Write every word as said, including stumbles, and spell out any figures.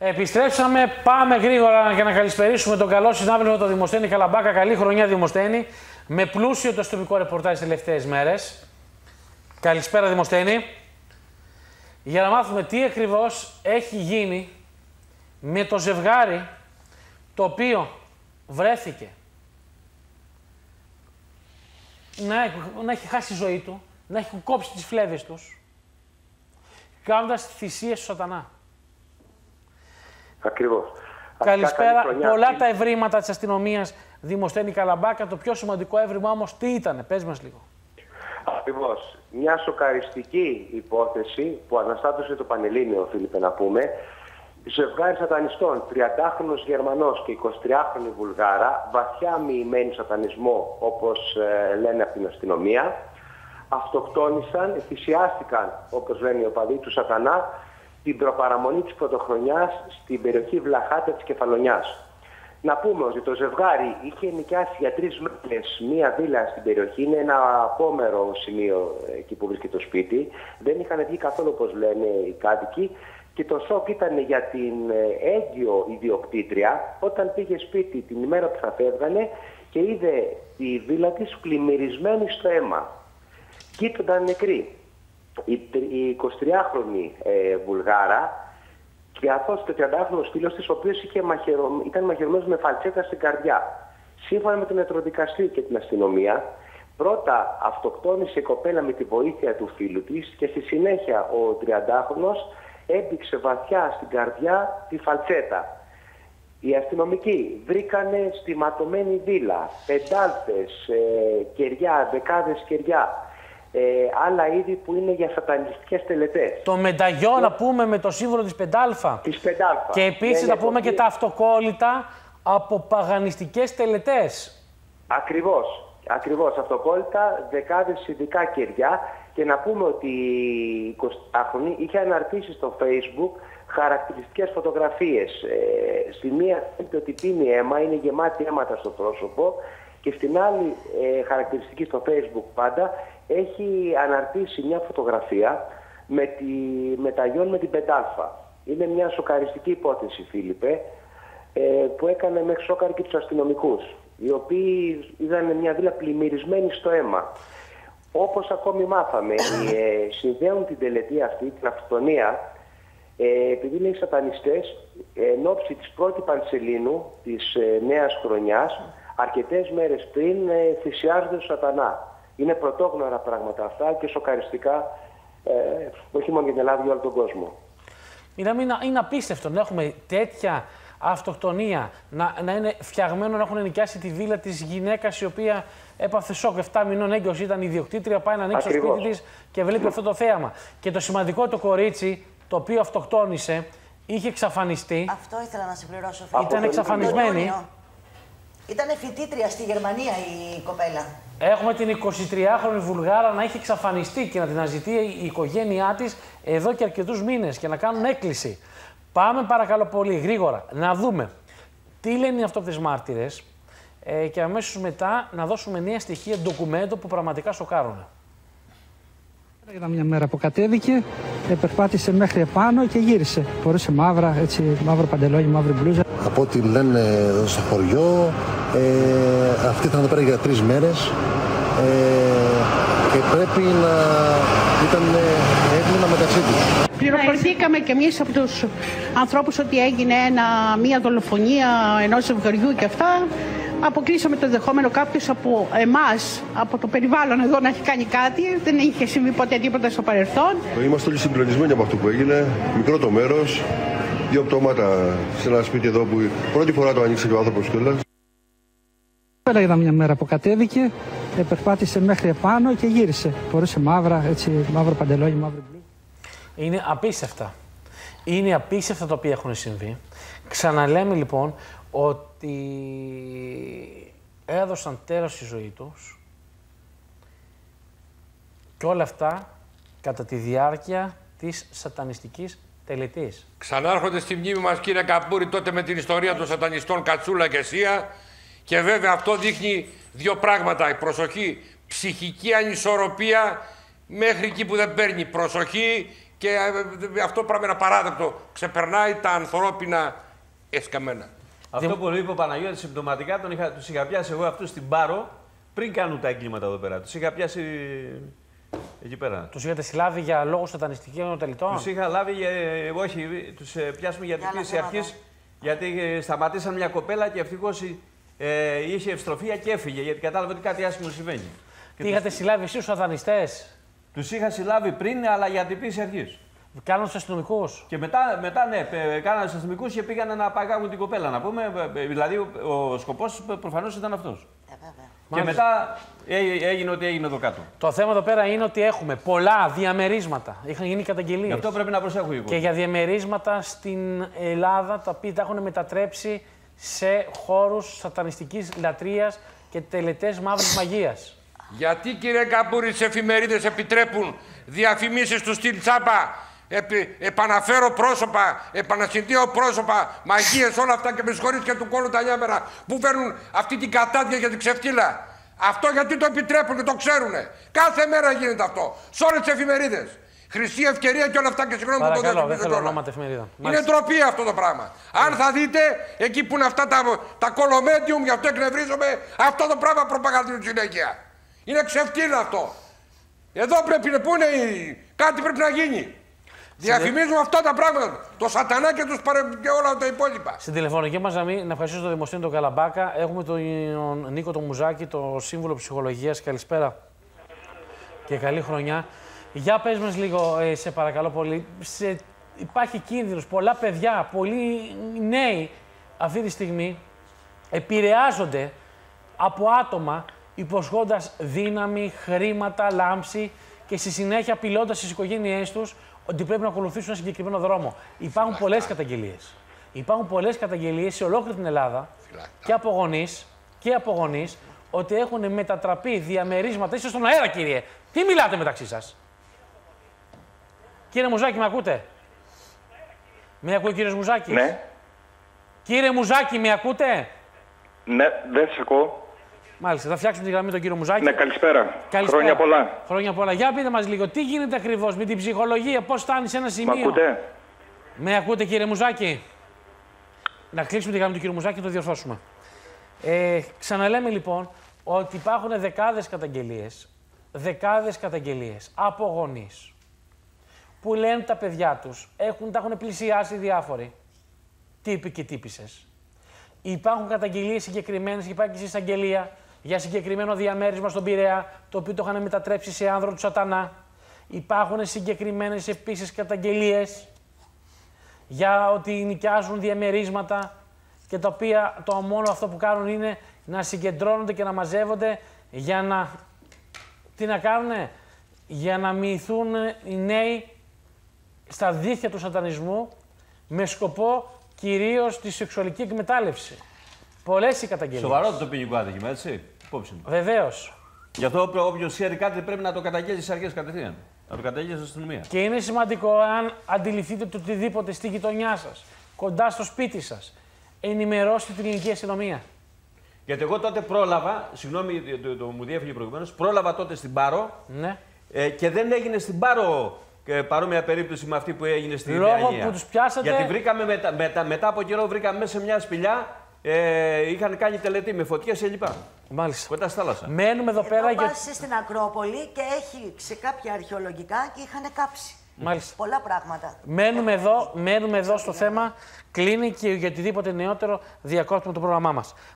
Επιστρέψαμε, πάμε γρήγορα για να καλησπερίσουμε τον καλό συνάδελφο τον Δημοσθένη Καλαμπάκα. Καλή χρονιά, Δημοσθένη, με πλούσιο το αστυνομικό ρεπορτάζ τις τελευταίες μέρες. Καλησπέρα, Δημοσθένη. Για να μάθουμε τι ακριβώς έχει γίνει με το ζευγάρι το οποίο βρέθηκε να, να έχει χάσει τη ζωή του, να έχει κόψει τις φλέβες τους, κάνοντας θυσίες του σατανά. Ακριβώς. Καλησπέρα. Πολλά τα ευρήματα της αστυνομίας, Δημοσθένη Καλαμπάκα. Το πιο σημαντικό εύρημα όμως τι ήτανε, πες μας λίγο. Ακριβώς. Μια σοκαριστική υπόθεση που αναστάτωσε το Πανελλήνιο, Φίλιππε, να πούμε. Ζευγάρι σατανιστών, τριαντάχρονος Γερμανός και εικοσιτριάχρονη Βουλγάρα, βαθιά μοιημένοι σατανισμό, όπως ε, λένε από την αστυνομία, αυτοκτόνησαν, θυσιάστηκαν, όπως λένε οι οπαδοί του σατανά, την προπαραμονή της πρωτοχρονιάς στην περιοχή Βλαχάτα της Κεφαλονιάς. Να πούμε ότι το ζευγάρι είχε νοικιάσει για τρεις μέρες μία βίλα στην περιοχή. Είναι ένα απόμερο σημείο εκεί που βρίσκεται το σπίτι. Δεν είχαν βγει καθόλου, όπως λένε οι κάτοικοι. Και το σοκ ήταν για την έγκυο ιδιοκτήτρια όταν πήγε σπίτι την ημέρα που θα φεύγανε και είδε τη βίλα της πλημμυρισμένη στο αίμα. Κοίτονταν νεκροί. Η εικοσιτριάχρονη ε, Βουλγάρα και καθώς το τριαντάχρονος φίλος της, ο οποίος είχε μαχαιρο... ήταν μαχαιρωμένος με φαλτσέτα στην καρδιά. Σύμφωνα με τον ιατροδικαστή και την αστυνομία, πρώτα αυτοκτόνησε η κοπέλα με τη βοήθεια του φίλου της και στη συνέχεια ο τριαντάχρονος έμπηξε βαθιά στην καρδιά τη φαλτσέτα. Οι αστυνομικοί βρήκανε στη ματωμένη βίλα πεντάλτες, ε, κεριά, δεκάδες κεριά. Ε, άλλα είδη που είναι για σατανιστικές τελετές. Το μενταγιό, να πούμε, με το σύμβολο της πεντάλφα. Της πεντάλφα. Και επίσης να πούμε και τα αυτοκόλλητα από παγανιστικές τελετές. Ακριβώς. Ακριβώς. Αυτοκόλλητα, δεκάδες ειδικά κεριά. Και να πούμε ότι η εικοσιτάχρονη είχε αναρτήσει στο Facebook χαρακτηριστικές φωτογραφίες. Ε, στη μία φαίνεται ότι πίνει αίμα, είναι γεμάτη αίματα στο πρόσωπο. Και στην άλλη ε, χαρακτηριστική στο Facebook πάντα έχει αναρτήσει μια φωτογραφία με, τη, με τα γιον με την πεντάλφα. Είναι μια σοκαριστική υπόθεση, Φίλιππε, ε, που έκανε μέχρι σόκαρη και τους αστυνομικούς, οι οποίοι είδαν μια βίλα πλημμυρισμένη στο αίμα. Όπως ακόμη μάθαμε, ε, συνδέουν την τελετή αυτή, την αυτοκτονία, ε, επειδή λέει σατανιστές, εν ώψη της πρώτη Πανσελίνου της ε, νέας χρονιάς, αρκετές μέρες πριν ε, θυσιάζονται στο σατανά. Είναι πρωτόγνωρα πράγματα αυτά και σοκαριστικά, ε, όχι μόνο για την Ελλάδα, για όλο τον κόσμο. Είναι, είναι απίστευτο να έχουμε τέτοια αυτοκτονία, να, να είναι φτιαγμένο να έχουν νοικιάσει τη βίλα της γυναίκας η οποία έπαθε σοκ, επτά μηνών έγκυος ήταν ιδιοκτήτρια, πάει να ανοίξει το σπίτι της και βλέπει αυτό το θέαμα. Και το σημαντικό, το κορίτσι το οποίο αυτοκτόνησε είχε εξαφανιστεί. Αυτό ήθελα να συμπληρώσω. Ήταν εξαφανισμένη. Ήταν φοιτήτρια στη Γερμανία η κοπέλα. Έχουμε την εικοσιτριάχρονη Βουλγάρα να έχει εξαφανιστεί και να την αναζητεί η οικογένειά της εδώ και αρκετούς μήνες και να κάνουν έκκληση. Πάμε παρακαλώ πολύ γρήγορα να δούμε τι λένε οι αυτόπτες μάρτυρες ε, και αμέσως μετά να δώσουμε νέα στοιχεία ντοκουμέντο που πραγματικά σοκάρουν. Ήταν μια μέρα που κατέβηκε, περπάτησε μέχρι επάνω και γύρισε. Φορούσε μαύρα, έτσι, μαύρο παντελόνι, μαύρη μπλούζα. Από ό,τι λένε εδώ στο χωριό, ε, αυτή ήταν εδώ πέρα για τρεις μέρες ε, και πρέπει να ήταν έτοιμα μεταξύ τους. Πληροφορηθήκαμε κι εμείς από τους ανθρώπους ότι έγινε ένα, μια δολοφονία ενός ζευγαριού και αυτά. Αποκλείσαμε το δεχόμενο κάποιος από εμάς, από το περιβάλλον εδώ, να έχει κάνει κάτι. Δεν είχε συμβεί ποτέ τίποτα στο παρελθόν. Είμαστε όλοι συγκλονισμένοι από αυτό που έγινε. Μικρό το μέρος, δύο πτώματα σε ένα σπίτι εδώ που πρώτη φορά το ανοίξει και ο άνθρωπος κιόλας. Ήταν μια μέρα που κατέβηκε, περπάτησε μέχρι επάνω και γύρισε. Φορούσε μαύρα, έτσι, μαύρο παντελόνι, μαύρη μπλούζα. Είναι απίστευτα. Είναι απίστευτα τα οποία έχουν συμβεί. Ξαναλέμε λοιπόν ότι έδωσαν τέλος στη ζωή τους και όλα αυτά κατά τη διάρκεια της σατανιστικής τελετής. Ξανάρχονται στη μνήμη μας, κύριε Καμπούρη, τότε με την ιστορία των σατανιστών Κατσούλα και Σία και βέβαια αυτό δείχνει δύο πράγματα. Η προσοχή, ψυχική ανισορροπία μέχρι εκεί που δεν παίρνει. Προσοχή Και ε, αυτό πράγμα είναι απαράδεκτο. Ξεπερνάει τα ανθρώπινα εσκαμμένα. Αυτό που είπε ο Παναγιώτης συμπτωματικά τον είχα, τους είχα πιάσει εγώ αυτούς στην Πάρο πριν κάνουν τα εγκλήματα εδώ πέρα. Τους είχα πιάσει εκεί πέρα. Τους είχατε συλλάβει για λόγους σατανιστικών τελετών? Τους είχα λάβει, ε, όχι, τους ε, πιάσουμε για την πίεση αρχής. Γιατί ε, σταματήσαν μια κοπέλα και ευτυχώς ε, είχε ευστροφία και έφυγε γιατί κατάλαβε ότι κάτι άσχημο συμβαίνει. Τι είχατε τους... συλλάβει εσείς τους σατανιστές? Τους είχα συλλάβει πριν, αλλά για την πίεση αρχής. Κάναν τους αστυνομικούς. Και μετά, μετά ναι, κάναν τους αστυνομικούς και πήγαν να παγάγουν την κοπέλα, να πούμε. Δηλαδή, ο, ο σκοπός προφανώς ήταν αυτός. Ε, και μετά έγινε ό,τι έγινε εδώ κάτω. Το θέμα εδώ πέρα είναι ότι έχουμε πολλά διαμερίσματα. Είχαν γίνει καταγγελίες. Γι' αυτό πρέπει να προσέχω εγώ. Και για διαμερίσματα στην Ελλάδα τα οποία τα έχουν μετατρέψει σε χώρους σατανιστικής λατρείας και τελετές μαύρης μαγείας. Γιατί, κύριε Καμπούρη, τις εφημερίδες επιτρέπουν διαφημίσεις του στυλ τσάπα, επι, επαναφέρω πρόσωπα, επανασυντήω πρόσωπα, μαγείες, όλα αυτά και με συγχωρείς και του κόλλου τα νιάμερα που φέρνουν αυτή την κατάδια για την ξεφτύλα. Αυτό γιατί το επιτρέπουν και το ξέρουνε. Κάθε μέρα γίνεται αυτό. Σε όλες τις εφημερίδες. Χρυσή ευκαιρία και όλα αυτά και συγγνώμη που το δέχομαι. Είναι ντροπή αυτό το πράγμα. Αν θα δείτε εκεί που είναι αυτά τα, τα κολομέντιουμ, γι' αυτό εκνευρίζομαι, αυτό το πράγμα προπαγανδίζουν συνέχεια. Είναι ξεφτύλα αυτό. Εδώ πρέπει να πούνε, κάτι πρέπει να γίνει. Διαφημίζουμε αυτά τα πράγματα. Το σατανά και, τους παρε... και όλα τα υπόλοιπα. Στην τηλεφωνική μας γραμμή, να ευχαριστήσω τον Δημοσθένη τον Καλαμπάκα. Έχουμε τον Νίκο τον Μουζάκη, το σύμβουλο ψυχολογίας. Καλησπέρα και καλή χρονιά. Για πες μας λίγο, ε, σε παρακαλώ πολύ. Σε... Υπάρχει κίνδυνος. Πολλά παιδιά, πολλοί νέοι αυτή τη στιγμή επηρεάζονται από άτομα υποσχόντας δύναμη, χρήματα, λάμψη και στη συνέχεια απειλώντας τις οικογένειές τους ότι πρέπει να ακολουθήσουν ένα συγκεκριμένο δρόμο. Υπάρχουν πολλές καταγγελίες. Υπάρχουν πολλές καταγγελίες σε ολόκληρη την Ελλάδα και από γονείς και από γονείς ότι έχουν μετατραπεί διαμερίσματα. Είστε στον αέρα, κύριε. Τι μιλάτε μεταξύ σας? Κύριε Μουζάκη, με ακούτε? Με ακούει, κύριε Μουζάκη? Ναι. Κύριε Μουζάκη, με ακούτε? Ναι, δεν σε ακούω. Μάλιστα, θα φτιάξουμε τη γραμμή τον κύριο Μουζάκη. Ναι, καλησπέρα. καλησπέρα. Χρόνια πολλά. Χρόνια πολλά. Για πείτε μας λίγο, τι γίνεται ακριβώς με την ψυχολογία, πώς φτάνει σε ένα σημείο? Με ακούτε? Με ακούτε, κύριε Μουζάκη? Να κλείσουμε τη γραμμή του κύριου Μουζάκη και το διορθώσουμε. Ε, ξαναλέμε λοιπόν ότι υπάρχουν δεκάδες καταγγελίες, δεκάδες καταγγελίες από γονείς που λένε τα παιδιά τους, έχουν, τα έχουν πλησιάσει διάφοροι τύποι και τύπισσες. Υπάρχουν καταγγελίες συγκεκριμένες και υπάρχει και εισαγγελία για συγκεκριμένο διαμέρισμα στον Πειραιά, το οποίο το είχαν μετατρέψει σε άνδρο του σατανά. Υπάρχουν συγκεκριμένες επίσης καταγγελίες για ότι νοικιάζουν διαμερίσματα και τα οποία το μόνο αυτό που κάνουν είναι να συγκεντρώνονται και να μαζεύονται για να... Τι να κάνουνε? Για να μοιηθούν οι νέοι στα δίχτυα του σατανισμού με σκοπό κυρίως τη σεξουαλική εκμετάλλευση. Πολλές οι καταγγελίες. Σοβαρό το ποινικό άδικημα, έτσι. Υπόψη μου. Βεβαίως. Γι' αυτό όποιος ξέρει κάτι πρέπει να το καταγγέλει στις αρχές κατευθείαν. Να το καταγγέλει στην αστυνομία. Και είναι σημαντικό, αν αντιληφθείτε το οτιδήποτε στη γειτονιά σας, κοντά στο σπίτι σας, ενημερώστε την ελληνική αστυνομία. Γιατί εγώ τότε πρόλαβα, συγγνώμη, το, το, μου διέφυγε προηγουμένως, πρόλαβα τότε στην Πάρο ναι. ε, και δεν έγινε στην Πάρο ε, παρόμοια περίπτωση με αυτή που έγινε στην Λόγω Ιδεανία. που τους πιάσατε... Γιατί βρήκαμε μετα, μετα, μετά από καιρό βρήκαμε μέσα σε μια σπηλιά, ε, είχαν κάνει τελετή με φωτιές κλπ. Μάλιστα. Κοντά στη θάλασσα. Μένουμε εδώ πέρα. Εδώ πας στην Ακρόπολη και έχει σε κάποια αρχαιολογικά και είχαν κάψει. Μάλιστα. Πολλά πράγματα. Μένουμε εδώ, μένουμε εδώ στο θέμα. Κλείνει και για οτιδήποτε νεότερο διακόπτουμε το πρόγραμμά μας.